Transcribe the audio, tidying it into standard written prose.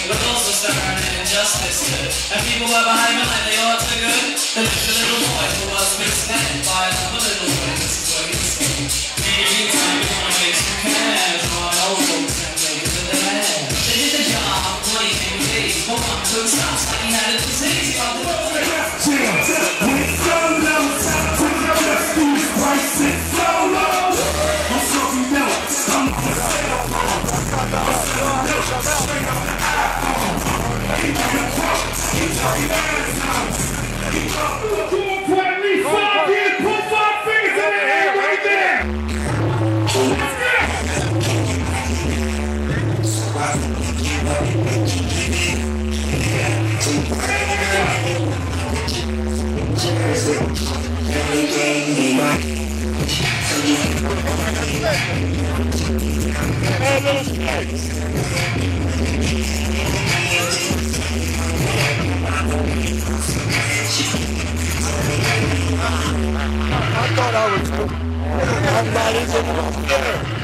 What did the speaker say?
but also stern and injustice good. And people were behaving like they ought to good. There was a little boy who was misled by another little boy. This is what he said. Maybe time you wanna make some cash, run old folks and make it to the land. They did the job, money came days. Hold on to his house like he had a disease. Got the world for with solo, to the prestige prices solo. I'm sure you know I'm the sale. For at least 5 years, put 5 fingers in the air right there. I thought I was. I'm not even.